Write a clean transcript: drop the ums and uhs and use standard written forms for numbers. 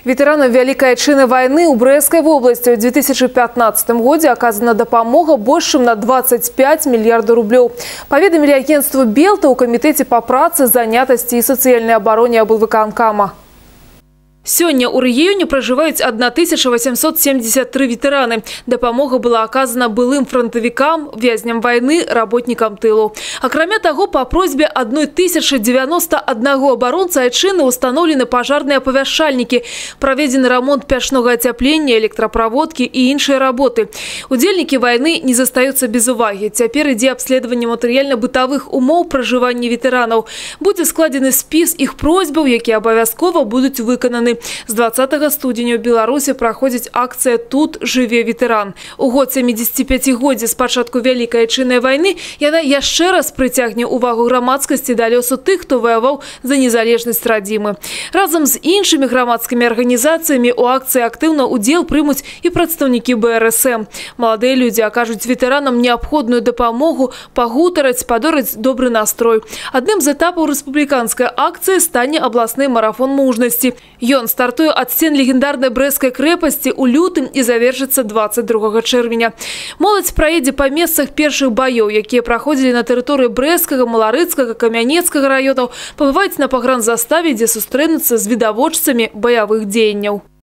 Ветеранам Великой Отечественной войны у Брестской области в 2015 году оказана допомога больше на 25 миллиардов рублей. Поведомили агентству «Белта» у Комитете по праце, занятости и социальной обороне облвыканкама. Сегодня у регионе проживают 1873 ветераны. Допомога была оказана былым фронтовикам, вязням войны, работникам тылу. А кроме того, по просьбе 1091 оборонца Айчины установлены пожарные оповещальники, проведен ремонт печного отопления, электропроводки и иншие работы. Удельники войны не застаются без уваги. Теперь иде обследование материально-бытовых умов проживания ветеранов. Будет складены спис их просьбов, которые обовязково будут выполнены. С 20 студня в Беларуси проходит акция «Тут живе ветеран». У год 75-годия с початку Великой Отечественной войны яна еще раз притягне увагу громадскости до лёсу тых, кто воевал за незалежность родимы. Разом с іншими громадскими организациями у акции активно удел примут и представники БРСМ. Молодые люди окажут ветеранам необходимую допомогу, погутарить, подорить добрый настрой. Одним из этапов республиканской акции станет областный марафон мужности. Он стартует от стен легендарной Брестской крепости у лютым и завершится 22 червня. Молодь проедет по местах первых боев, которые проходили на территории Брестского, Малорыцкого, Камянецкого районов, побывать на погранзаставе, где сустренутся с видоводцами боевых деяний.